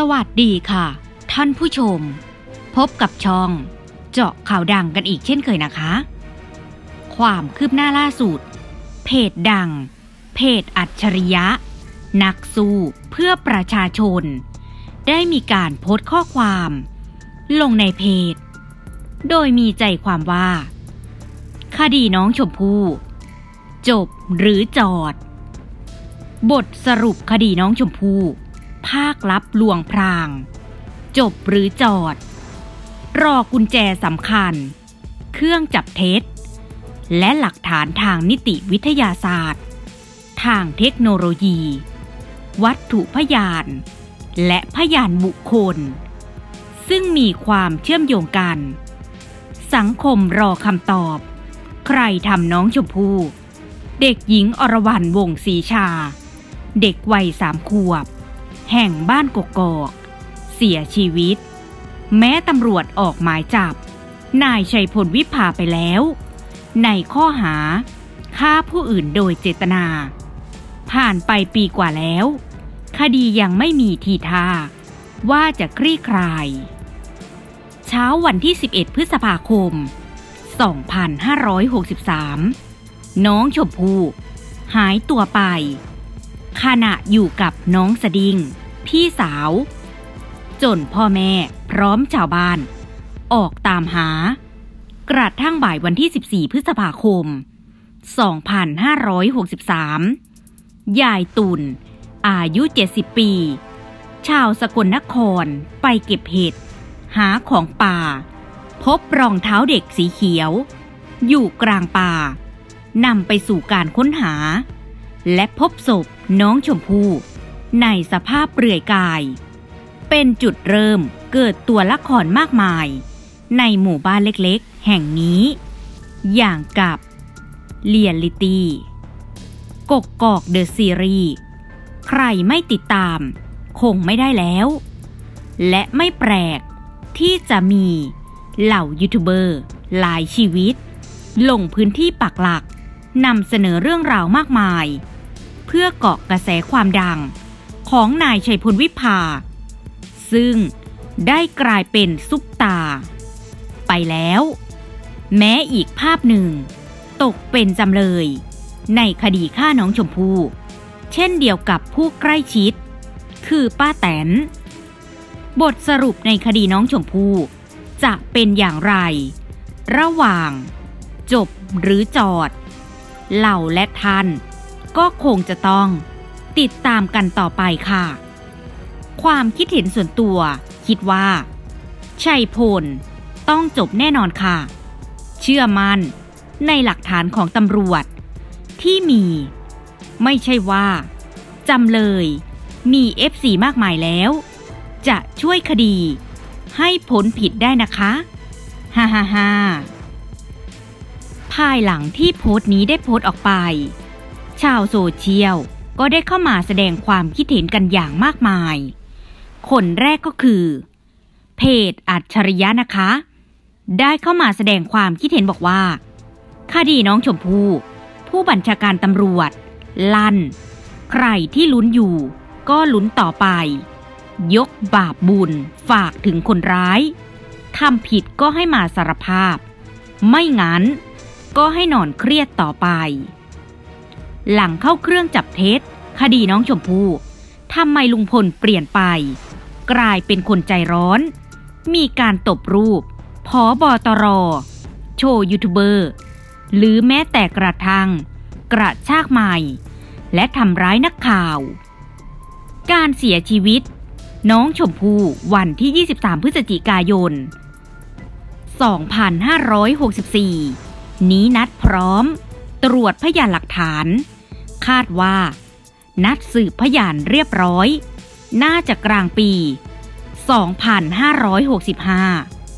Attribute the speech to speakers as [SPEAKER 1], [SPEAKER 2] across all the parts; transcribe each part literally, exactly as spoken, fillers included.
[SPEAKER 1] วัสดีค่ะท่านผู้ชมพบกับช่องเจาะข่าวดังกันอีกเช่นเคยนะคะความคืบหน้าล่าสุดเพจดังเพจอัจฉริยะนักสู้เพื่อประชาชนได้มีการโพสต์ข้อความลงในเพจโดยมีใจความว่าคดีน้องชมพู่จบหรือจอดบทสรุปคดีน้องชมพู่ภาคลับลวงพรางจบหรือจอดรอกุญแจสำคัญเครื่องจับเท็จและหลักฐานทางนิติวิทยาศาสตร์ทางเทคโนโลยีวัตถุพยานและพยานบุคคลซึ่งมีความเชื่อมโยงกันสังคมรอคำตอบใครทำน้องชมพู่เด็กหญิงอรวรรณวงศ์ศรีชาเด็กวัยสามขวบแห่งบ้านกกอกเสียชีวิตแม้ตำรวจออกหมายจับนายชัยพลวิภาไปแล้วในข้อหาฆ่าผู้อื่นโดยเจตนาผ่านไปปีกว่าแล้วคดียังไม่มีทีท่าว่าจะคลี่คลายเช้าวันที่สิบเอ็ดพฤษภาคมสองพันห้าร้อยหกสิบสามน้องชมพู่หายตัวไปขณะอยู่กับน้องสดิ้งพี่สาวจนพ่อแม่พร้อมชาวบ้านออกตามหากระทั่งบ่ายวันที่สิบสี่พฤษภาคมสองพันห้าร้อยหกสิบสามยายตุ่นอายุเจ็ดสิบปีชาวสกลนครไปเก็บเห็ดหาของป่าพบรองเท้าเด็กสีเขียวอยู่กลางป่านำไปสู่การค้นหาและพบศพน้องชมพู่ในสภาพเปลือยกายเป็นจุดเริ่มเกิดตัวละครมากมายในหมู่บ้านเล็กๆแห่งนี้อย่างกับเรียลลิตี้กกกอกเดอะซีรีส์ใครไม่ติดตามคงไม่ได้แล้วและไม่แปลกที่จะมีเหล่ายูทูบเบอร์หลายชีวิตลงพื้นที่ปักหลักนำเสนอเรื่องราวมากมายเพื่อเกาะกระแสความดังของนายชัยพลวิภาซึ่งได้กลายเป็นซุปตาไปแล้วแม้อีกภาพหนึ่งตกเป็นจำเลยในคดีฆ่าน้องชมพู่เช่นเดียวกับผู้ใกล้ชิดคือป้าแตนบทสรุปในคดีน้องชมพู่จะเป็นอย่างไรระหว่างจบหรือจอดเหล่าและท่านก็คงจะต้องติดตามกันต่อไปค่ะความคิดเห็นส่วนตัวคิดว่าชัยพลต้องจบแน่นอนค่ะเชื่อมั่นในหลักฐานของตำรวจที่มีไม่ใช่ว่าจำเลยมี เอฟ ซี มากมายแล้วจะช่วยคดีให้พ้นผิดได้นะคะฮ่าฮ่าฮ่าภายหลังที่โพสต์นี้ได้โพสต์ออกไปชาวโซเชียลก็ได้เข้ามาแสดงความคิดเห็นกันอย่างมากมายคนแรกก็คือเพจอัจฉริยะนะคะได้เข้ามาแสดงความคิดเห็นบอกว่าคดีน้องชมพู่ผู้บัญชาการตำรวจลั่นใครที่ลุ้นอยู่ก็ลุ้นต่อไปยกบาปบุญฝากถึงคนร้ายทำผิดก็ให้มาสารภาพไม่งั้นก็ให้นอนเครียดต่อไปหลังเข้าเครื่องจับเท็จคดีน้องชมพู่ทำไมลุงพลเปลี่ยนไปกลายเป็นคนใจร้อนมีการตบรูปผบตรโชว์ยูทูบเบอร์หรือแม้แต่กระทั่งกระชากไมค์และทำร้ายนักข่าวการเสียชีวิตน้องชมพู่วันที่ยี่สิบสามพฤศจิกายนสองพันห้าร้อยหกสิบสี่นี้นัดพร้อมตรวจพยานหลักฐานคาดว่านัดสืบพยานเรียบร้อยน่าจะกลางปีสองพันห้าร้อยหกสิบห้า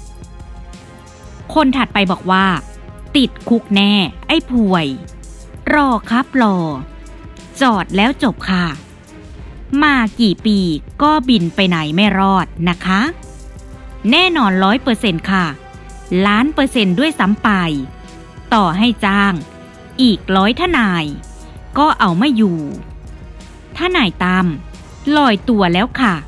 [SPEAKER 1] คนถัดไปบอกว่าติดคุกแน่ไอ้ป่วยรอครับรอจอดแล้วจบค่ะมากี่ปีก็บินไปไหนไม่รอดนะคะแน่นอนร้อยเปอร์เซ็นต์ค่ะล้านเปอร์เซ็นต์ด้วยซ้ำไปต่อให้จ้างอีกร้อยทนายก็เอาไม่อยู่ทนายตั้มลอยตัวแล้วค่ะ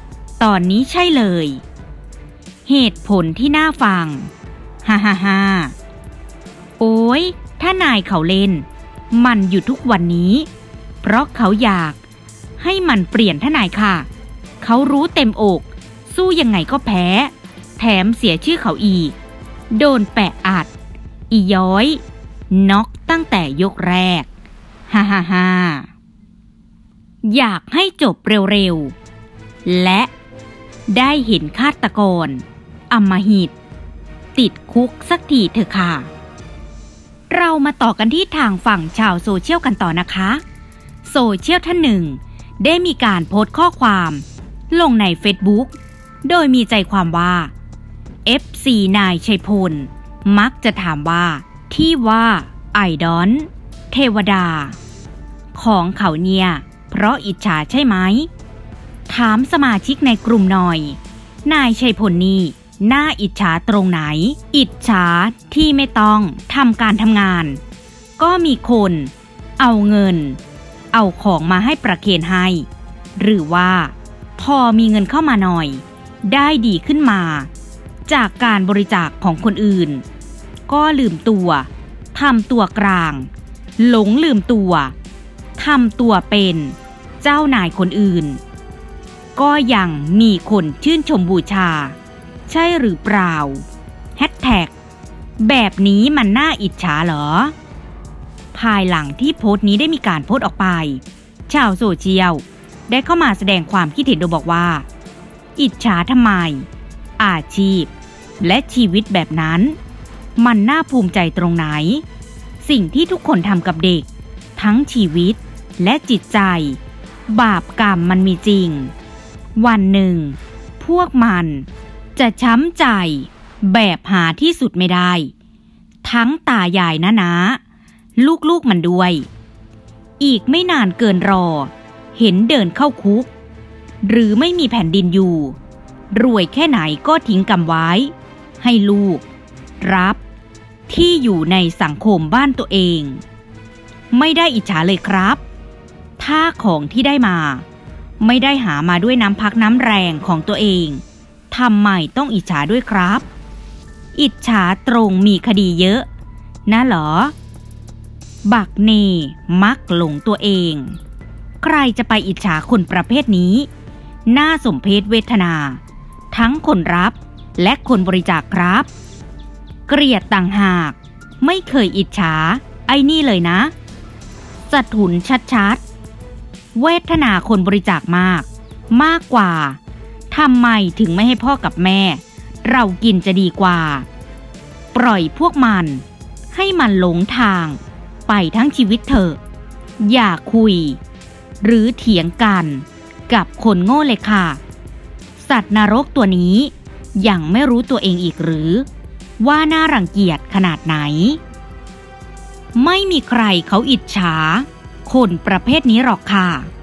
[SPEAKER 1] ตอนนี้ใช่เลยเหตุผลที่น่าฟังฮ่าฮ่าฮ่าโอ้ยถ้านายเขาเล่นมันอยู่ทุกวันนี้เพราะเขาอยากให้มันเปลี่ยนทนายค่ะเขารู้เต็มอกสู้ยังไงก็แพ้แถมเสียชื่อเขาอีกโดนแปะอัดอีย้อยน็อกตั้งแต่ยกแรกฮ่าฮ่าฮ่าอยากให้จบเร็วๆและได้เห็นฆาตกรอำมหิตติดคุกสักทีเถอะค่ะเรามาต่อกันที่ทางฝั่งชาวโซเชียลกันต่อนะคะโซเชียลท่านหนึ่งได้มีการโพสต์ข้อความลงใน Facebook โดยมีใจความว่า เอฟ ซี นายชัยพลมักจะถามว่าที่ว่าไอดอลเทวดาของเขาเนี่ยเพราะอิจฉาใช่ไหมถามสมาชิกในกลุ่มหน่อยนายชัยพลนี่น่าอิจฉาตรงไหนอิจฉาที่ไม่ต้องทำการทำงานก็มีคนเอาเงินเอาของมาให้ประเคนให้หรือว่าพอมีเงินเข้ามาหน่อยได้ดีขึ้นมาจากการบริจาคของคนอื่นก็ลืมตัวทำตัวกลางหลงลืมตัวทำตัวเป็นเจ้านายคนอื่นก็ยังมีคนชื่นชมบูชาใช่หรือเปล่าแฮชแท็กแบบนี้มันน่าอิจฉาเหรอภายหลังที่โพสต์นี้ได้มีการโพสต์ออกไปชาวโซเชียลได้เข้ามาแสดงความคิดเห็นโดยบอกว่าอิจฉาทำไมอาชีพและชีวิตแบบนั้นมันน่าภูมิใจตรงไหนสิ่งที่ทุกคนทำกับเด็กทั้งชีวิตและจิตใจบาปกรรมมันมีจริงวันหนึ่งพวกมันจะช้ำใจแบบหาที่สุดไม่ได้ทั้งตายายนะนะลูกๆมันด้วยอีกไม่นานเกินรอเห็นเดินเข้าคุกหรือไม่มีแผ่นดินอยู่รวยแค่ไหนก็ทิ้งกำไว้ให้ลูกรับที่อยู่ในสังคมบ้านตัวเองไม่ได้อิจฉาเลยครับถ้าของที่ได้มาไม่ได้หามาด้วยน้ำพักน้ำแรงของตัวเองทำไมต้องอิจฉาด้วยครับอิจฉาตรงมีคดีเยอะนะเหรอบักเนมักหลงตัวเองใครจะไปอิจฉาคนประเภทนี้น่าสมเพชเวทนาทั้งคนรับและคนบริจาคครับเกลียดต่างหากไม่เคยอิจฉาไอ้นี่เลยนะสะทุนชัดๆเวทนาคนบริจาคมากมากกว่าทำไมถึงไม่ให้พ่อกับแม่เรากินจะดีกว่าปล่อยพวกมันให้มันหลงทางไปทั้งชีวิตเถอะอย่าคุยหรือเถียงกันกับคนโง่เลยค่ะสัตว์นรกตัวนี้ยังไม่รู้ตัวเองอีกหรือว่าน่ารังเกียจขนาดไหนไม่มีใครเขาอิจฉาคนประเภทนี้หรอกค่ะ